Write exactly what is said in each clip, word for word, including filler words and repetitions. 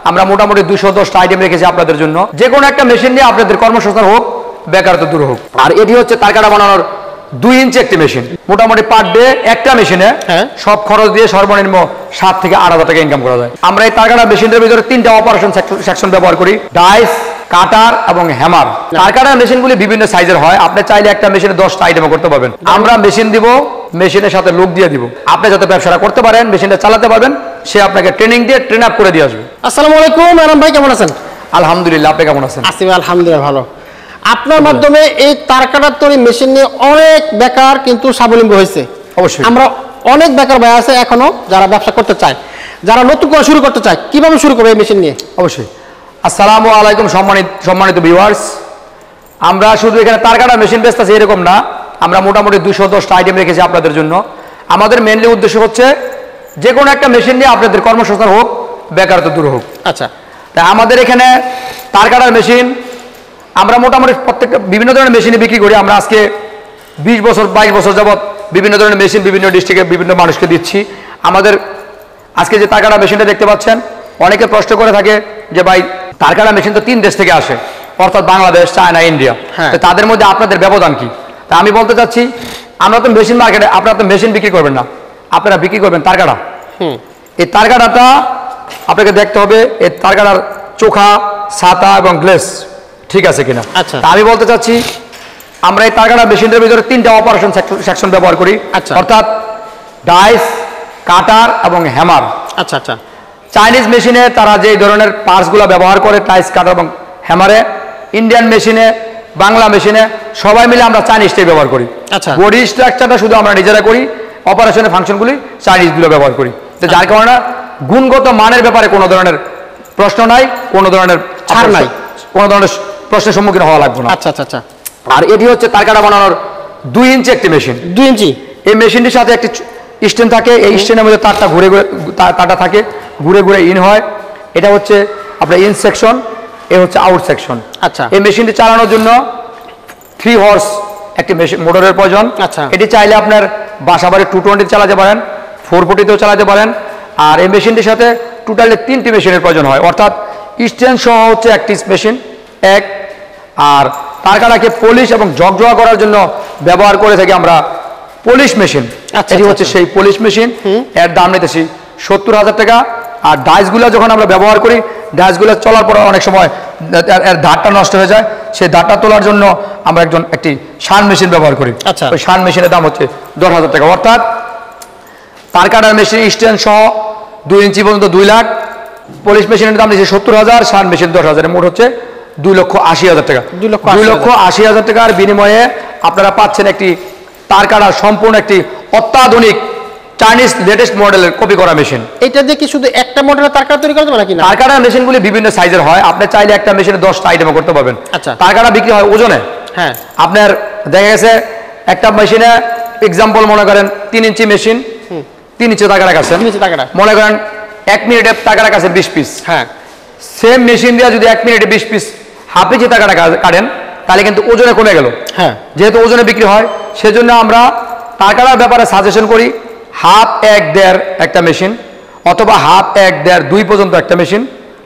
আমরা মোটামুটি দুশো দশটা আইটেম রেখেছি আপনাদের জন্য। যে কোনো একটা মেশিন নিয়ে আপনাদের কর্মসংস্থান হোক, বেকারত্ব দূর হোক। আর এটি হচ্ছে তারকাটা বানানোর দুই ইঞ্চি একটি মেশিন। মোটামুটি পার ডে একটা মেশিনে সব খরচ দিয়ে সর্বনিম্ন সাত থেকে আট হাজার টাকা ইনকাম করা যায়। আমরা এই তারকাটা মেশিনের ভিতরে তিনটা অপারেশন সেকশন ব্যবহার করি: ডাইস, কাটার এবং হ্যামার। তারকাটার মেশিনগুলি বিভিন্ন সাইজের হয়। আপনি চাইলে একটা মেশিনে দশটা আইটেম করতে পারবেন। আমরা মেশিন দিব, মেশিনের সাথে লোক দিয়ে দিব। আপনি যাতে ব্যবসাটা করতে পারেন, মেশিনটা চালাতে পারবেন, সে আপনাকে ট্রেনিং দিয়ে ট্রেন আপ করে দিয়ে আসবে। আসসালামু আলাইকুম ম্যাডাম ভাই, কেমন আছেন? আলহামদুলিল্লাহ, আপনি কেমন আছেন? আছি আলহামদুলিল্লাহ ভালো। আপনার মাধ্যমে এই তারকাটার তৈরি মেশিন নিয়ে অনেক বেকার কিন্তু স্বাবলম্বী হয়েছে। অবশ্যই আমরা অনেক বেকার ভাই আছে এখনো যারা ব্যবসা করতে চায়, যারা নতুন করে শুরু করতে চায়, কিভাবে শুরু করবে এই মেশিন নিয়ে? অবশ্যই। আসসালামু আলাইকুম সম্মানিত সম্মানিত ভিউয়ার্স। আমরা শুধু এখানে তারকাটা মেশিন বেচতেছি এরকম না, আমরা মোটামুটি দুশো দশটা আইটেম রেখেছি আপনাদের জন্য। আমাদের মেনলি উদ্দেশ্য হচ্ছে যে কোনো একটা মেশিন নিয়ে আপনাদের কর্মসংস্থান হোক, বেকারত্ব দূর হোক। আচ্ছা, তাই আমাদের এখানে তারকাটার মেশিন আমরা মোটামুটি প্রত্যেকটা বিভিন্ন ধরনের মেশিনে বিক্রি করি। আমরা আজকে বিশ বছর বাইশ বছর যাবৎ বিভিন্ন ধরনের মেশিন বিভিন্ন ডিস্ট্রিক্টে বিভিন্ন মানুষকে দিচ্ছি। আমাদের আজকে যে তারকাটা মেশিনটা দেখতে পাচ্ছেন, অনেকে প্রশ্ন করে থাকে যে ভাই তারকাটা মেশিন তো তিন দেশ থেকে আসে, অর্থাৎ বাংলাদেশ, চায়না, ইন্ডিয়া, তো তাদের মধ্যে আপনাদের ব্যবধান কি? তা আমি বলতে চাচ্ছি, আমরা তো মেশিন মার্কেটে, আপনারা তো মেশিন বিক্রি করবেন না, আপনারা বিক্রি করবেন তারকাটা। এই তারকাটাটা আপনাকে দেখতে হবে এই তারকাটার চোখা, ছাতা এবং গ্লেস ঠিক আছে কিনা। আচ্ছা, তা আমি বলতে চাচ্ছি আমরা এই তারকাটা মেশিনের ভিতরে তিনটা অপারেশন সেকশন ব্যবহার করি, অর্থাৎ ডাইস, কাটার এবং হ্যামার। আচ্ছা আচ্ছা। চাইনিজ মেশিনে তারা যে ধরনের পার্টসগুলো ব্যবহার করে ডাইস, কাটার এবং হ্যামারে, ইন্ডিয়ান মেশিনে, বাংলা মেশিনে সবাই মিলে আমরা চাইনিজটাই ব্যবহার করি। আচ্ছা, বডি স্ট্রাকচারটা শুধু আমরা নিজেরা করি, অপারেশনের ফাংশনগুলি চাইনিজগুলো ব্যবহার করি। তো যার কারণে গুণগত মানের ব্যাপারে কোনো ধরনের প্রশ্ন নাই, কোনো ধরনের ছাড় নাই, কোনো ধরনের প্রশ্নের সম্মুখীন হওয়া লাগবে না। আচ্ছা আচ্ছা আচ্ছা। আর এটি হচ্ছে তারকাটা বানানোর দুই ইঞ্চি একটি মেশিন। দুই ইঞ্চি এই মেশিনটির সাথে একটি স্টেন থাকে, এই স্টেনের মধ্যে তারটা ঘুরে ঘুরে তারটা থাকে, ঘুরে ঘুরে ইন হয়। এটা হচ্ছে আপনার ইন সেকশন, এ হচ্ছে আউট সেকশন। আচ্ছা, এই মেশিনটি চালানোর জন্য থ্রি হর্স একটি মেশিন মোটরের প্রয়োজন। আচ্ছা, এটি চাইলে আপনার বাসা বাড়ি টু টোয়েন্টি চালাতে পারেন, ফোর ফোর্টিতেও চালাতে পারেন। আর এই মেশিনটির সাথে টোটালি তিনটি মেশিনের প্রয়োজন হয়, অর্থাৎ স্টেন সহ হচ্ছে একটি মেশিন এক। আর তারকাটাকে পলিশ এবং ঝকঝকা করার জন্য ব্যবহার করে থাকি আমরা পলিশ মেশিন। এটি হচ্ছে সেই পলিশ মেশিন, এর দাম নিতেছি সত্তর হাজার টাকা। আর ডাইসগুলো যখন আমরা ব্যবহার করি, ডাইসগুলো চলার পর অনেক সময় এর ধারটা নষ্ট হয়ে যায়, সেই ধারটা তোলার জন্য আমরা একজন একটি শান মেশিন ব্যবহার করি। আচ্ছা, ওই শান মেশিনের দাম হচ্ছে দশ হাজার টাকা। অর্থাৎ তারকাটার মেশিন স্ট্যান্ড সহ দুই ইঞ্চি পর্যন্ত দুই লাখ, পলিশ মেশিনের দাম দিচ্ছে সত্তর হাজার, শান মেশিন দশ হাজার, মোট হচ্ছে দুই লক্ষ আশি হাজার টাকা। দুই লক্ষ আশি হাজার টাকার বিনিময়ে আপনারা পাচ্ছেন একটি তারকাটার সম্পূর্ণ একটি অত্যাধুনিক চাইনিজ লেটেস্ট মডেলের কপি করা মেশিন। এটা দিয়ে কি শুধু একটা মডেলের তারকাটা তৈরি করতে পারবেন নাকি? তারকাটার মেশিনগুলি বিভিন্ন সাইজের হয়, আপনি চাইলে একটা মেশিনে দশটা আইটেম করতে পারবেন। আচ্ছা, তারকাটা বিক্রি হয় ওজনে। হ্যাঁ, আপনার দেখা গেছে একটা মেশিনে এক্সাম্পল মনে করেন তিন ইঞ্চি মেশিন, তিন ইঞ্চি তারকাটা কাছেন, মনে করেন এক মিনিটে তারকাটা কাছেন বিশ পিস। হ্যাঁ, সেম মেশিন দিয়ে যদি এক মিনিটে বিশ পিস হাফ ইঞ্চি তারকাটা কাটেন, তাহলে কিন্তু ওজনে কমে গেল। হ্যাঁ, যেহেতু ওজনে বিক্রি হয়, সেজন্য আমরা তারকাটার ব্যাপারে সাজেশন করি হাফ এক দেড় একটা মেশিন, অথবা হাফ এক দেড় দুই পর্যন্ত একটা মেশিন,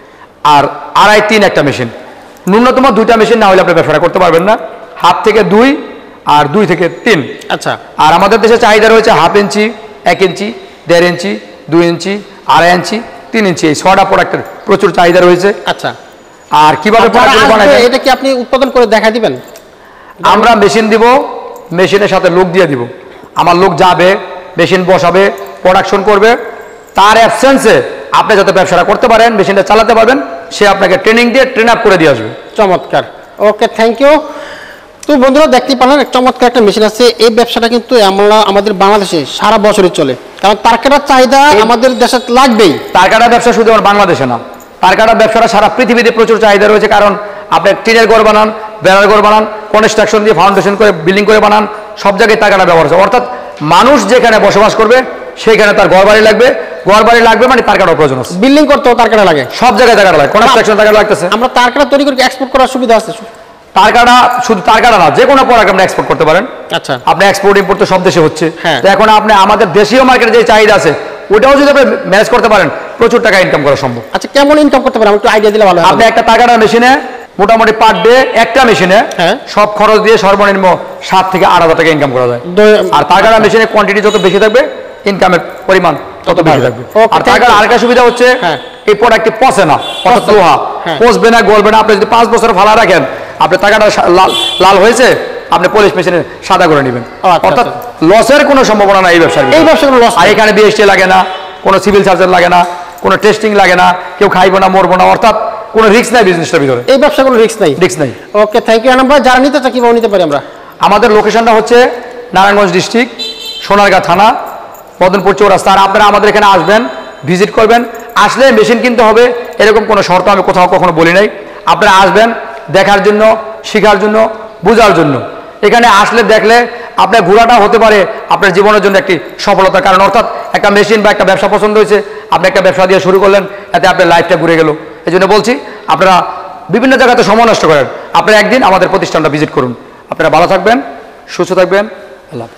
আর আড়াই তিন একটা মেশিন। ন্যূনতম দুইটা মেশিন না হলে আপনি ব্যবসা করতে পারবেন না। হাফ থেকে দুই আর দুই থেকে তিন। আচ্ছা, আর আমাদের দেশে চাহিদা রয়েছে হাফ ইঞ্চি, এক ইঞ্চি, দেড় ইঞ্চি, দুই ইঞ্চি, আড়াই ইঞ্চি, তিন ইঞ্চি, এই ছটা প্রোডাক্টের প্রচুর চাহিদা রয়েছে। আচ্ছা, আর কিভাবে এটা কি আপনি উৎপাদন করে দেখা দিবেন? আমরা মেশিন দিব, মেশিনের সাথে লোক দিয়ে দিব। আমার লোক যাবে, মেশিন বসাবে, প্রোডাকশন করবে, তার অ্যাবসেন্সে আপনি যাতে ব্যবসাটা করতে পারেন, মেশিনটা চালাতে পারবেন, সে আপনাকে ট্রেনিং দিয়ে ট্রেন আপ করে দিয়ে আসবে। চমৎকার, ওকে, থ্যাংক ইউ। তো বন্ধুরা দেখতেই পারলেন চমৎকার একটা মেশিন আছে। এই ব্যবসাটা কিন্তু আমরা আমাদের বাংলাদেশে সারা বছরই চলে, কারণ তারকাটার চাহিদা আমাদের দেশে লাগবেই। তারকাটা ব্যবসা শুধু আমার বাংলাদেশে না, তারকাটা ব্যবসাটা সারা পৃথিবীতে প্রচুর চাহিদা রয়েছে। কারণ আপনি টিনের ঘর বানান, বেড়ার ঘর বানান, কনস্ট্রাকশন দিয়ে ফাউন্ডেশন করে বিল্ডিং করে বানান, সব জায়গায় তারকাটা ব্যবহার হচ্ছে। অর্থাৎ মানুষ যেখানে বসবাস করবে সেখানে তার ঘর বাড়ি লাগবে, ঘর বাড়ি লাগবে মানে তারকাটা প্রয়োজন আছে। বিল্ডিং করতেও তারকাটা লাগে, সব জায়গায় তারকাটা লাগে, কনস্ট্রাকশন তারকাটা লাগতেছে। আমরা তারকাটা তৈরি করে এক্সপোর্ট করার সুবিধা আছে। তারকাটা শুধু তারকাটা না, যে কোনো প্রোডাক্ট আপনি এক্সপোর্ট করতে পারেন। আচ্ছা, আপনি এক্সপোর্ট ইম্পোর্ট তো সব দেশে হচ্ছে। তো এখন আপনি আমাদের দেশীয় মার্কেটে যে চাহিদা আছে ওটাও যদি আপনি ম্যানেজ করতে পারেন, প্রচুর টাকা ইনকাম করা সম্ভব। আচ্ছা, কেমন ইনকাম করতে পারেন একটু আইডিয়া দিলে ভালো হয়। আপনি একটা টাকাটা মেশিনে মোটামুটি পার ডে একটা মেশিনে সব খরচ দিয়ে সর্বনিম্ন সাত থেকে আট হাজার টাকা ইনকাম করা যায়। আর টাকাটা মেশিনে কোয়ান্টিটি যত বেশি থাকবে ইনকামের পরিমাণ তত বেশি থাকবে। আর টাকার আরেকটা সুবিধা হচ্ছে এই প্রোডাক্টটি পচে না, অর্থাৎ লোহা পচবে না, গলবে না। আপনি যদি পাঁচ বছর ফালা রাখেন, আপনার টাকাটা লাল লাল হয়েছে, আপনি পলিশ মেশিনে সাদা করে নেবেন। অর্থাৎ লসের কোনো সম্ভাবনা নাই এই ব্যবসার। এই ব্যবসার লস। আর এখানে বিএসটি লাগে না, কোনো সিভিল সার্জন লাগে না, কোনো টেস্টিং লাগে না, কেউ খাইবো না মরবো না, অর্থাৎ কোনো রিস্ক নাই বিজনেসটার ভিতরে। এই ব্যবসা কোনো রিস্ক নাই, রিস্ক নাই। ওকে, থ্যাংক ইউ আনাম ভাই। যারা নিতে চায় কিভাবে নিতে পারি আমরা? আমাদের লোকেশনটা হচ্ছে নারায়ণগঞ্জ ডিস্ট্রিক্ট, সোনারগাঁ থানা, মদনপুর চৌরাস্তা। আর আপনারা আমাদের এখানে আসবেন, ভিজিট করবেন। আসলে মেশিন কিনতে হবে এরকম কোনো শর্ত আমি কোথাও কখনো বলি নাই। আপনারা আসবেন দেখার জন্য, শেখার জন্য, বোঝার জন্য। এখানে আসলে দেখলে আপনার ঘোরাটা হতে পারে আপনার জীবনের জন্য একটি সফলতার কারণ। অর্থাৎ একটা মেশিন বা একটা ব্যবসা পছন্দ হয়েছে, আপনি একটা ব্যবসা দিয়ে শুরু করলেন, এতে আপনার লাইফটা ঘুরে গেল। এই জন্য বলছি আপনারা বিভিন্ন জায়গাতে সময় নষ্ট করেন, আপনারা একদিন আমাদের প্রতিষ্ঠানটা ভিজিট করুন। আপনারা ভালো থাকবেন, সুস্থ থাকবেন। আল্লাহ।